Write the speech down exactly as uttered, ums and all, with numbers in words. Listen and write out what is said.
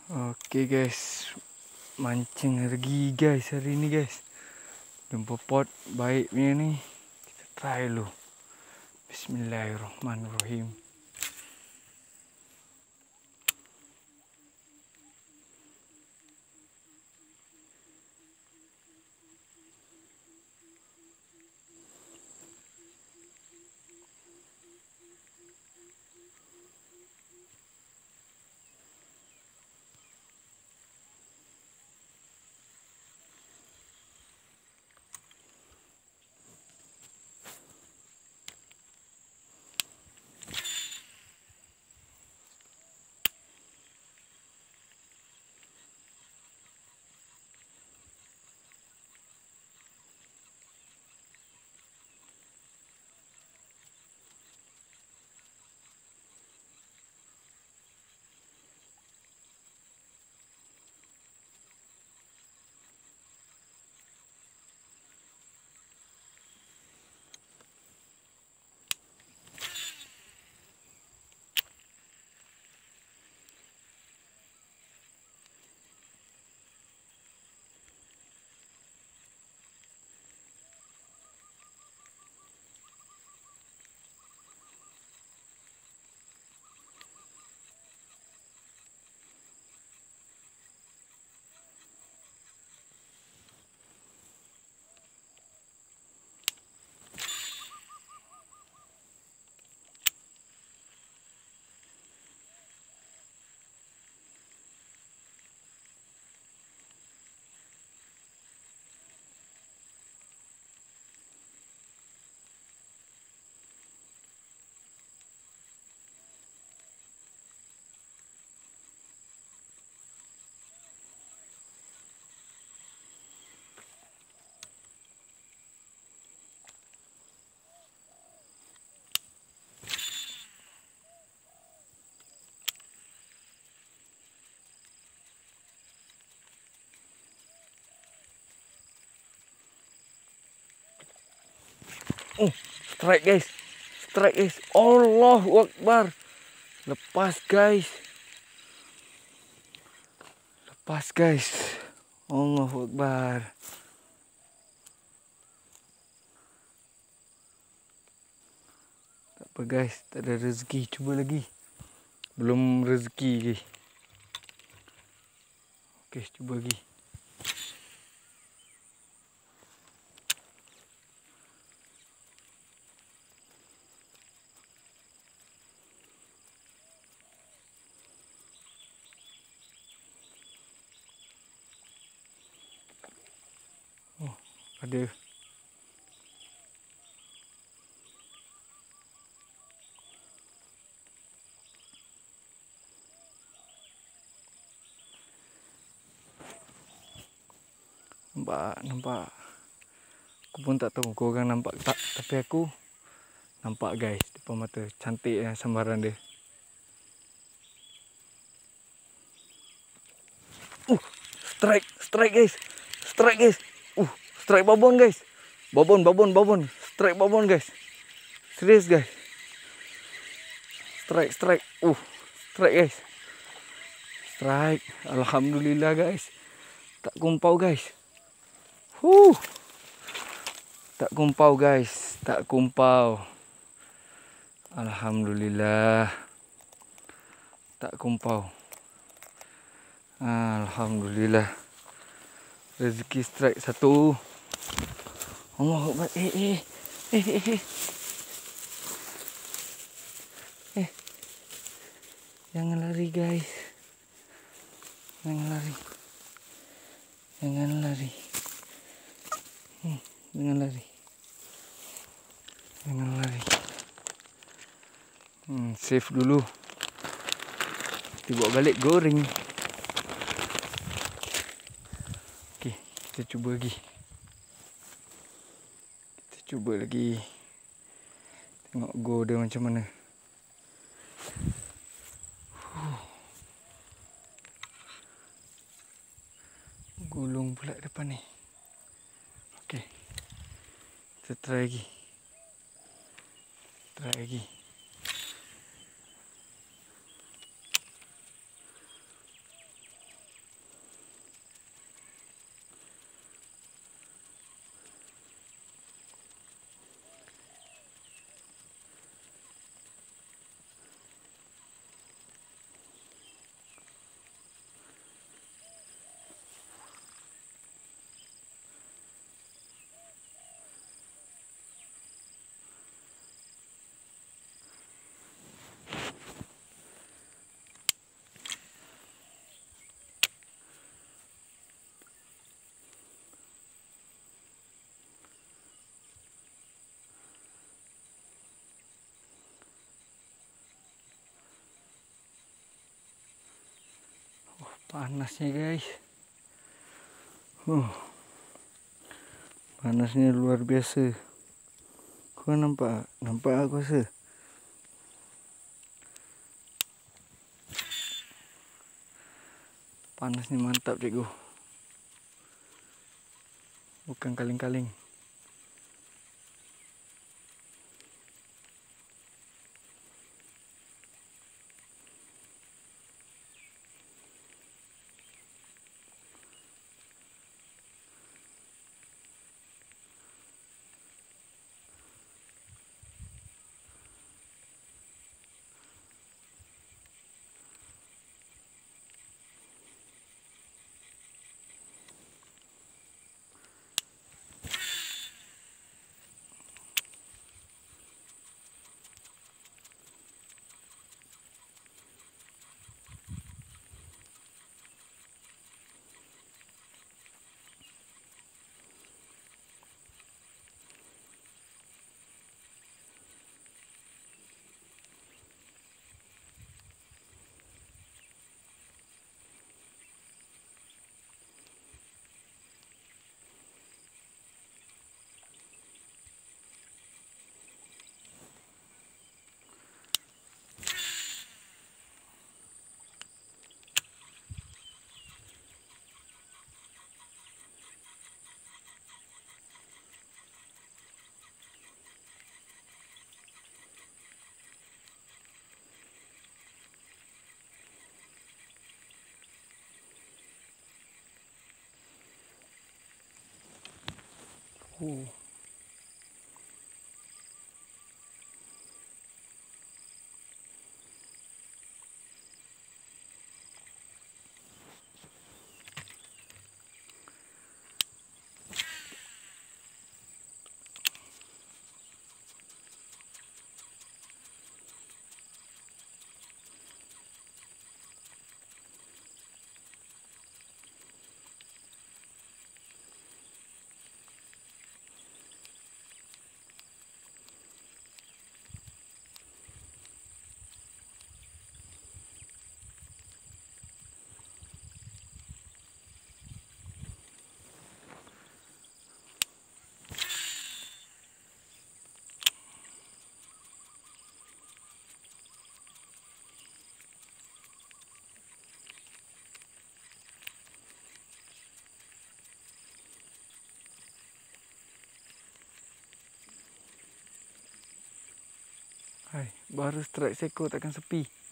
Okey guys, mancing lagi guys hari ni guys. Jumpa pot baik punya ni. Kita try dulu. Bismillahirrahmanirrahim. Oh, strike guys. Strike guys. Allahu Akbar. Lepas guys. Lepas guys. Allahu Akbar. Tak apa guys, tak ada rezeki. Cuba lagi. Belum rezeki lagi. Okey, cuba lagi. Oh, ada. Nampak, nampak. Aku pun tak tahu korang nampak tak, tapi aku nampak guys depan mata. Cantik eh, sambaran dia. Uh, strike, strike guys. Strike guys. Uh, strike babon guys. Babon, babon, babon. Strike babon guys. Serius guys. Strike, strike. Uh, strike guys. Strike. Alhamdulillah guys. Tak kumpau guys. Huh. Tak kumpau guys. Tak kumpau. Alhamdulillah. Tak kumpau. Alhamdulillah. Rezeki strike satu. Allah Akbar. Eh, eh. Eh, eh, eh. Eh. Jangan lari guys. Jangan lari. Jangan lari. Hmm, jangan lari. Jangan lari. Hmm, save dulu. Kita balik goreng. Okey, kita cuba lagi. Kita cuba lagi. Tengok go dia macam mana. Gulung pula depan ni. Okey. Kita try lagi. Try lagi. Panasnya guys. Uh, panasnya luar biasa. Kau nampak? Nampak aku rasa. Panasnya mantap cikgu. Bukan kaleng-kaleng. Uh. Hai, baru strike seko takkan sepi.